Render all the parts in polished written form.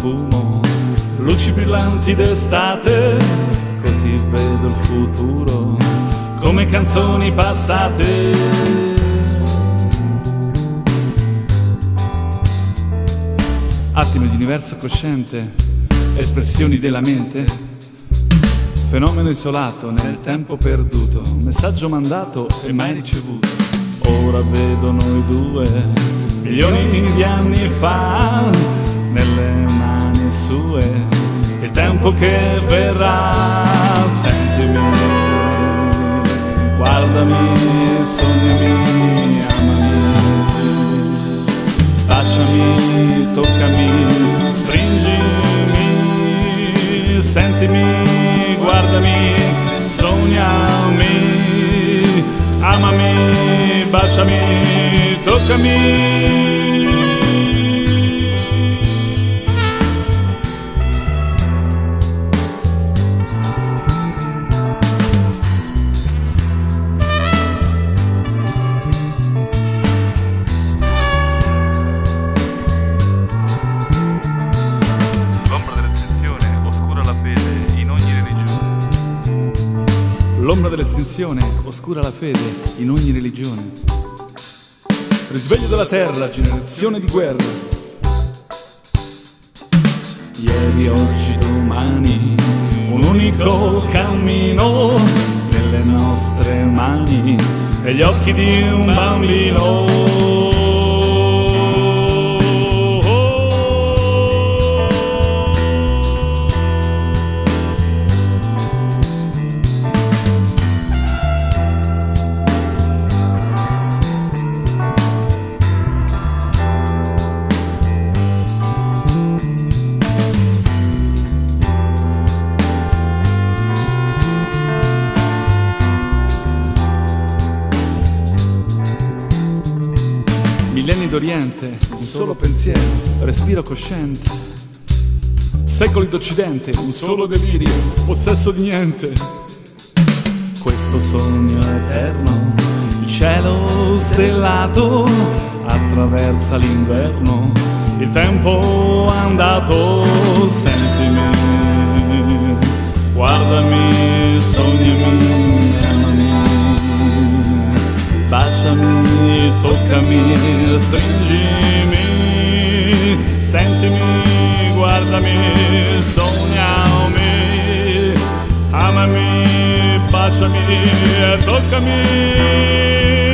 profumo, luci brillanti d'estate, così vedo il futuro come canzoni passate. Attimi di universo cosciente, espressioni della mente, fenomeno isolato nel tempo perduto, messaggio mandato e mai ricevuto. Ora vedo noi due, milioni di anni fa, nelle mani sue, il tempo che verrà. Sentimi, guardami, sognami, amami, baciami, toccami, stringimi, sentimi, guardami, sognami, amami, baciami, toccami. L'ombra dell'estinzione oscura la fede in ogni religione. Risveglio della terra, generazione di guerra. Ieri, oggi, domani, un unico cammino nelle nostre mani e gli occhi di un bambino. Millenni d'Oriente, un solo pensiero, respiro cosciente. Secoli d'Occidente, un solo delirio, possesso di niente. Questo sogno eterno, il cielo stellato, attraversa l'inverno, il tempo andato. Sentimi, guardami, sognami, amami, baciami, toccami, stringimi, sentimi, guardami, sognami, amami, baciami e toccami.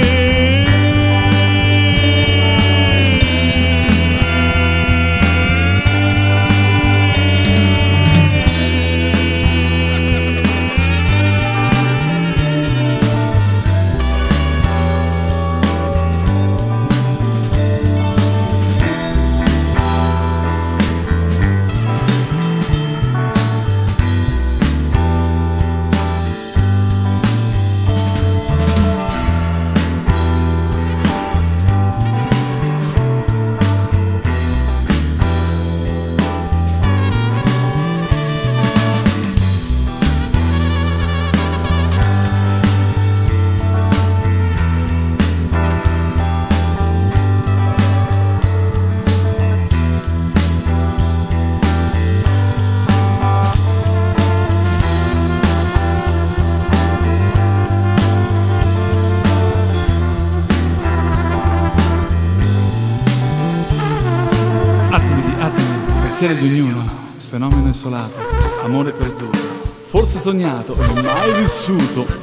Pensieri di ognuno, fenomeno isolato, amore perduto, forse sognato e mai vissuto.